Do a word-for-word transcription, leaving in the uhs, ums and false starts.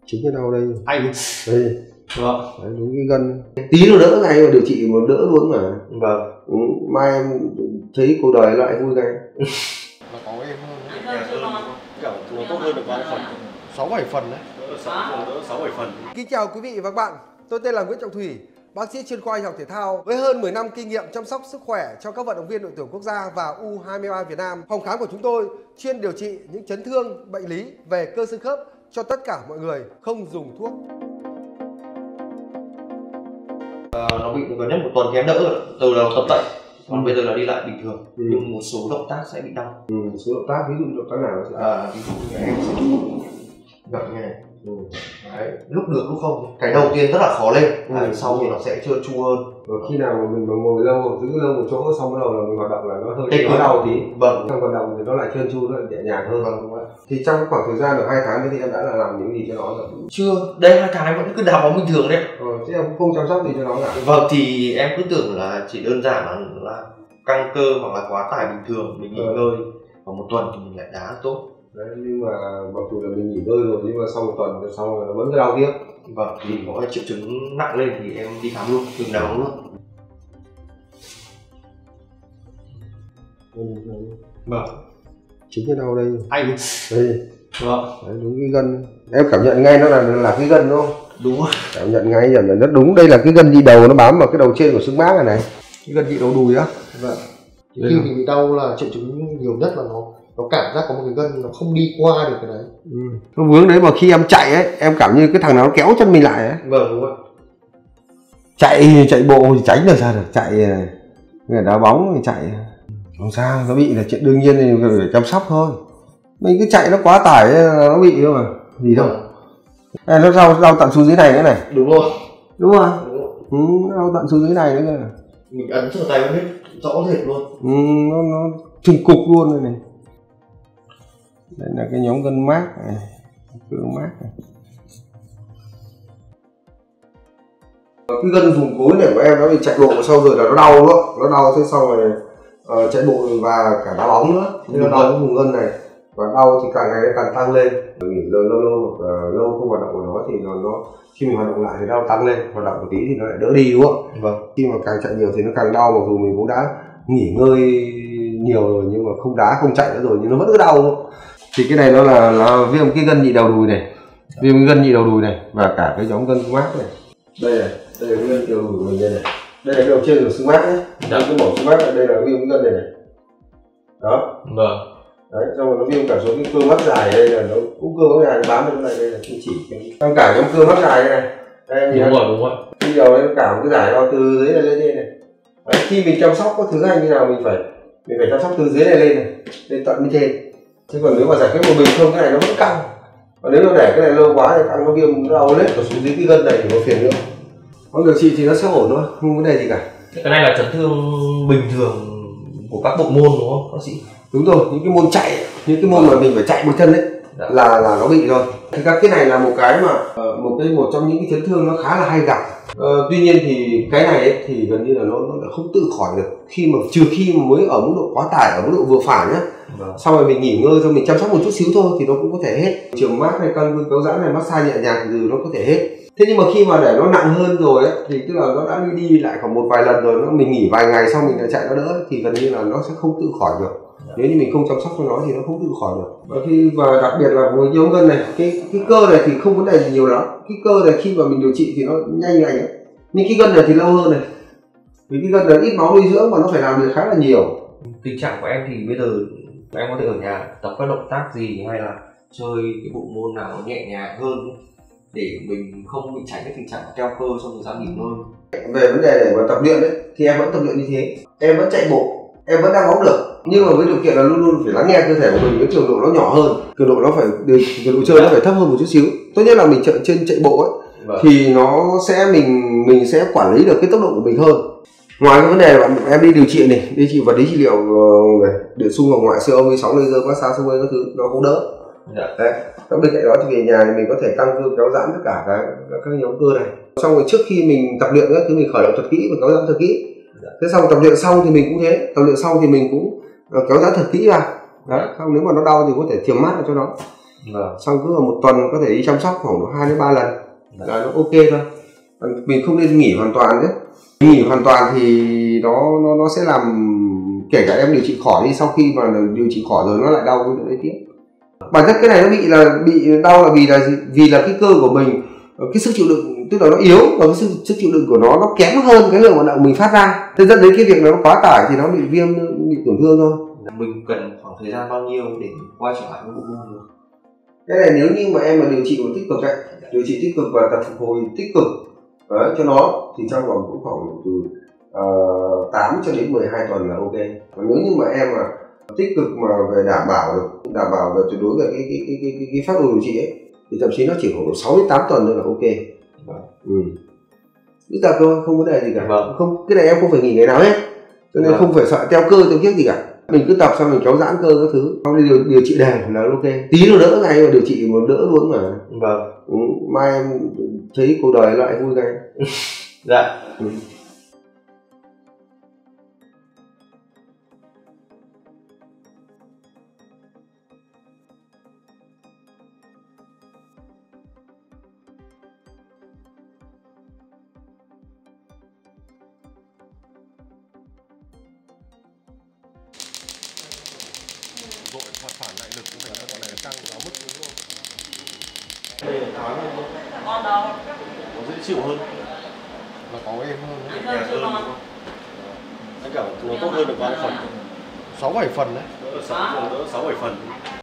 Chính cái đau đây. Anh đây. Vâng. Đấy, đúng cái gân tí nó đỡ ngay mà điều trị mà đỡ luôn mà. Vâng. Ừ, mai em thấy cuộc đời lại vui ngay. Nó có em hơn. Kiểu nó tốt hơn được bao nhiêu phần? sáu bảy phần đấy. Đỡ sáu bảy phần. Kính chào quý vị và các bạn. Tôi tên là Nguyễn Trọng Thủy, bác sĩ chuyên khoa y học thể thao với hơn mười năm kinh nghiệm chăm sóc sức khỏe cho các vận động viên đội tuyển quốc gia và U hai mươi ba Việt Nam. Phòng khám của chúng tôi chuyên điều trị những chấn thương, bệnh lý về cơ xương khớp cho tất cả mọi người, không dùng thuốc. À, nó bị gần nhất một tuần thì em đỡ rồi, từ đầu tập tẩy, còn ừ. bây giờ là đi lại bình thường, ừ. nhưng một số động tác sẽ bị đau. Ừ, một số động tác, ví dụ động tác nào sẽ à, ví dụ như em sẽ gập như này. Ừ. Đấy, lúc được lúc không. Cái đầu tiên rất là khó lên, ừ. Đấy, sau thì nó sẽ trơn tru hơn. Rồi khi nào mà mình mà ngồi lâu, giữ lâu một chỗ, xong bắt đầu là mình hoạt động là nó hơi nó đau tí. Vâng. Trong vận động thì nó lại trơn tru, nó lại nhẹ nhàng hơn. Vâng, đúng không ạ? Thì trong khoảng thời gian được hai tháng thì em đã là làm những gì cho nó rồi? Chưa, đây hai tháng em vẫn cứ đá bóng bình thường đấy. Ờ, chứ em không chăm sóc gì cho nó cả. Vâng, thì em cứ tưởng là chỉ đơn giản là, là căng cơ hoặc là quá tải bình thường, mình nghỉ ừ. ngơi, và một tuần thì mình lại đá tốt. Đấy, nhưng mà mặc dù là mình nghỉ ngơi rồi nhưng mà sau một tuần rồi sau rồi nó vẫn đau tiếp. Vâng, thì có triệu chứng nặng lên thì em đi khám luôn, đừng đá bóng luôn. Vâng. Chính cái đau đây. Anh đây. Vâng. Đấy, đúng cái gân. Em cảm nhận ngay nó là là cái gân đúng không? Đúng rồi. Cảm nhận ngay nhận là rất đúng, đây là cái gân nhị đầu nó bám vào cái đầu trên của xương mác này này. Cái gân nhị đầu đùi á. Vâng. Khi mình bị đau là triệu chứng nhiều nhất là nó nó cảm giác có một cái gân nó không đi qua được cái đấy. Ừ. Nó vướng đấy mà khi em chạy ấy, em cảm như cái thằng nào nó kéo chân mình lại ấy. Vâng, đúng rồi. Chạy chạy bộ thì tránh được ra được, chạy người đá bóng thì chạy không sao, nó bị là chuyện đương nhiên thì phải chăm sóc thôi. Mình cứ chạy nó quá tải nó bị thôi mà gì đâu. À, nó đau đau tận xuống dưới này nữa này. Đúng rồi. Đúng rồi. Đúng rồi. Ừ, đau tận xuống dưới này nữa kìa. Mình ấn sờ tay biết rõ rệt luôn. Ừ, nó nó trùng cục luôn đây này. Đây là cái nhóm gân mác này, cơ mác này. Cái gân vùng gối này của em nó bị chạy bộ sau rồi là nó đau đó, nó đau thế sau rồi uh, chạy bộ và cả đá bóng nữa, thế nó đau cái vùng gân này và đau thì càng ngày càng tăng lên. Nghỉ lâu lâu lâu hoặc uh, lâu không hoạt động của nó thì nó nó khi mình hoạt động lại thì đau tăng lên, hoạt động một tí thì nó lại đỡ đi đúng không? Vâng. Khi mà càng chạy nhiều thì nó càng đau, mặc dù mình cũng đã nghỉ ngơi nhiều rồi nhưng mà không đá không chạy nữa rồi nhưng nó vẫn cứ đau. Thì cái này nó là, là viêm cái gân nhị đầu đùi này, viêm cái gân nhị đầu đùi này và cả cái nhóm gân mác này. Đây này, đây là cái gân nhị đầu đùi của mình đây này. Đây là cái đầu trên của xương mác đấy. Đây cái mỏng xương mác này, đây là viêm cái gân này này. Đó. Vâng. Đấy, xong rồi nó viêm cả số cái cơ mác dài đây là nó cũng cơ mác dài nó bám vào đây, đây là cái chỉ trong cả nhóm cơ mác dài đây này. Đây đúng rồi, đúng rồi. Bây giờ nó cả một cái giải đo từ dưới này lên trên này. Đấy, khi mình chăm sóc có thứ hay như nào mình phải mình phải chăm sóc từ dưới này lên này, lên tận bên trên. Chứ còn nếu mà giải quyết một mình không cái này nó vẫn căng. Còn nếu nó để cái này lâu quá thì căng nó viêm nó đau lết ở xuống dưới cái gân này thì có phiền nữa. Còn điều trị thì nó sẽ ổn thôi, không vấn đề gì cả. Cái này là chấn thương bình thường của các bộ môn đúng không bác sĩ? Đúng rồi, những cái môn chạy, những cái môn mà mình phải chạy một chân đấy dạ. là là nó bị rồi. Thì các cái này là một cái mà một cái một trong những cái chấn thương nó khá là hay gặp. Ờ, tuy nhiên thì cái này ấy, thì gần như là nó nó không tự khỏi được khi mà trừ khi mà mới ở mức độ quá tải, ở mức độ vừa phải nhá. Vâng. Sau rồi mình nghỉ ngơi rồi mình chăm sóc một chút xíu thôi thì nó cũng có thể hết. Trường mát này, căng cơ kéo giãn này, massage nhẹ nhàng thì nó có thể hết. Thế nhưng mà khi mà để nó nặng hơn rồi ấy, thì tức là nó đã đi đi lại khoảng một vài lần rồi, nó mình nghỉ vài ngày sau mình lại chạy nó đỡ thì gần như là nó sẽ không tự khỏi được. Nếu như mình không chăm sóc cho nó thì nó không tự khỏi được. Và khi và đặc biệt là với nhóm gân này, cái cái cơ này thì không vấn đề gì nhiều lắm. Cái cơ này khi mà mình điều trị thì nó nhanh nhanh ấy. Nhưng cái gân này thì lâu hơn này. Vì cái gân này ít máu nuôi dưỡng mà nó phải làm việc khá là nhiều. Tình trạng của em thì bây giờ em có thể ở nhà tập các động tác gì hay là chơi cái bộ môn nào nó nhẹ nhàng hơn để mình không bị tránh cái tình trạng teo cơ trong thời gian nghỉ ngơi. Về vấn đề để mà tập luyện đấy thì em vẫn tập luyện như thế, em vẫn chạy bộ, em vẫn đá bóng được, nhưng mà với điều kiện là luôn luôn phải lắng nghe cơ thể của mình, cái cường độ nó nhỏ hơn, cường độ nó phải cường độ chơi nó phải thấp hơn một chút xíu. Tốt nhất là mình chạy trên chạy bộ ấy vâng. thì nó sẽ mình mình sẽ quản lý được cái tốc độ của mình hơn. Ngoài cái vấn đề là em đi điều trị này, điều trị vật lý trị liệu này, để xung hồng ngoại siêu âm với sóng laser massage xung quanh các thứ nó cũng đỡ. Dạ. Đấy. Bên cạnh đó thì về nhà thì mình có thể tăng cơ kéo giãn tất cả các, các, các nhóm cơ này. Xong rồi trước khi mình tập luyện các thứ mình khởi động thật kỹ và kéo giãn thật kỹ. Dạ. Thế xong tập luyện xong thì mình cũng thế, tập luyện xong thì mình cũng kéo giãn thật kỹ vào. Đấy, không nếu mà nó đau thì có thể thiềm mát cho nó. Vâng. Xong cứ là một tuần có thể đi chăm sóc khoảng độ hai đến ba lần là nó ok thôi. Mình không nên nghỉ hoàn toàn nhé. Nghỉ hoàn toàn thì nó nó nó sẽ làm, kể cả em điều trị khỏi đi, sau khi mà điều trị khỏi rồi nó lại đau cái đấy tiếp. Bản chất cái này nó bị là bị đau là vì là gì? Vì là cái cơ của mình, cái sức chịu đựng tức là nó yếu, và cái sức, sức chịu đựng của nó nó kém hơn cái lượng vận động mình phát ra, thế dẫn đến cái việc nó quá tải thì nó bị viêm, bị tổn thương thôi. Mình cần khoảng thời gian bao nhiêu để quay trở lại với bộ môn được? Cái này nếu như mà em mà điều trị một tích cực ấy, điều trị tích cực và tập phục hồi tích cực đấy, cho nó thì trong vòng cũng khoảng từ uh, tám cho đến mười hai tuần là ok. Còn nếu như mà em mà tích cực mà về đảm bảo được, đảm bảo về tuyệt đối về cái cái cái cái cái, cái phác đồ điều trị ấy, thì thậm chí nó chỉ khoảng sáu đến tám tuần nữa là ok. Ừ. Cứ tập thôi, không vấn đề gì cả. Vâng. Không, cái này em không phải nghỉ ngày nào hết, cho nên vâng. không phải sợ teo cơ teo kiếc gì cả. Mình cứ tập xong mình kéo giãn cơ các thứ, xong điều, điều trị đều là ok. Tí nó đỡ ngay và điều trị một đỡ luôn mà. Vâng. Ừ, mai em thấy cuộc đời lại vui ngay. Dạ. Ừ. Rồi phản phản lại lực cũng thành ra con này nó căng quá mức đúng không? Đây là thoáng hơn không? Nó dễ chịu hơn, nó có êm hơn, nhẹ hơn đúng không? Anh cảm nó tốt hơn được bao nhiêu phần? sáu bảy phần đấy, đỡ sáu đỡ sáu bảy phần.